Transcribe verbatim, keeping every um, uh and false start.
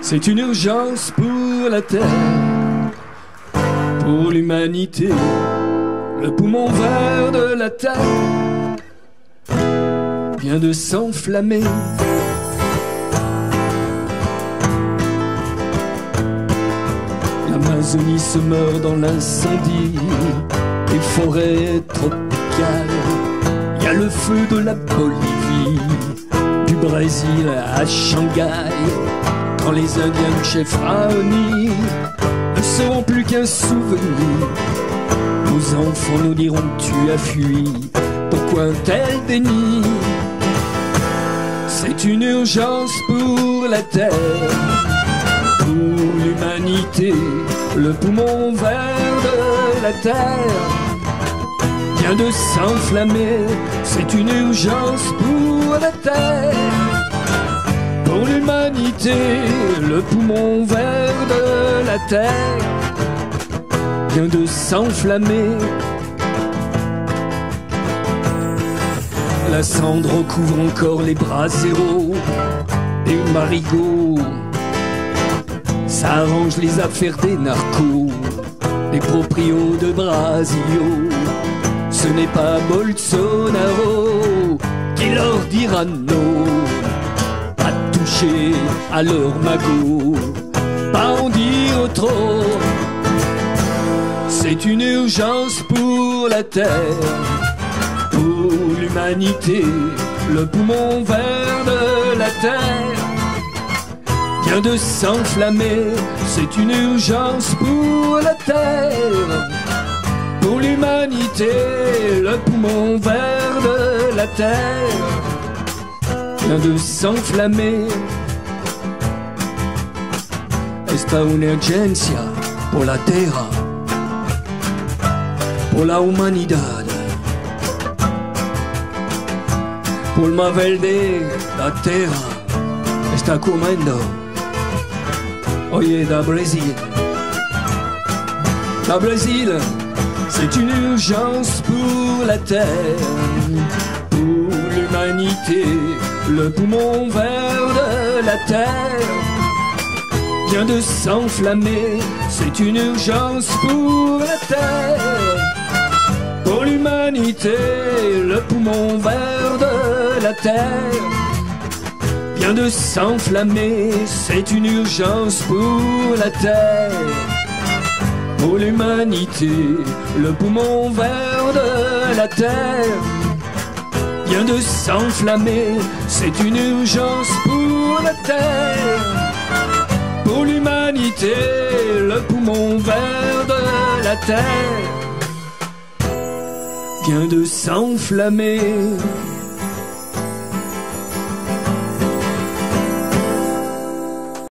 C'est une urgence pour la terre, pour l'humanité. Le poumon vert de la terre vient de s'enflammer. L'Amazonie se meurt dans l'incendie des forêts tropicales. Il y a le feu de la Bolivie, du Brésil à Shanghai. Quand les Indiens de chef Raoni ne seront plus qu'un souvenir, nos enfants nous diront tu as fui. Pourquoi un tel déni? C'est une urgence pour la terre, pour l'humanité. Le poumon vert de la terre vient de s'enflammer. C'est une urgence pour la terre, pour l'humanité. Le poumon vert de la terre vient de s'enflammer. La cendre recouvre encore les braseros des marigots. Ça arrange les affaires des narcos, des proprios de Brasilio. Ce n'est pas Bolsonaro qui leur dira non à toucher à leur magot, pas en dire trop. C'est une urgence pour la terre, pour l'humanité. Le poumon vert de la terre vient de s'enflammer. C'est une urgence pour la terre, pour l'humanité. Le poumon vert de la terre vient de s'enflammer. Esta una urgencia por la terra, por la humanidad, por ma verde. La terra está comendo. Oye, da Brésil, da Brésil. C'est une urgence pour la terre, pour l'humanité. Le poumon vert de la terre vient de s'enflammer. C'est une urgence pour la terre, pour l'humanité. Le poumon vert de la terre vient de s'enflammer. C'est une urgence pour la terre, pour l'humanité. Le poumon vert de la terre vient de s'enflammer. C'est une urgence pour la terre, pour l'humanité. Le poumon vert de la terre vient de s'enflammer.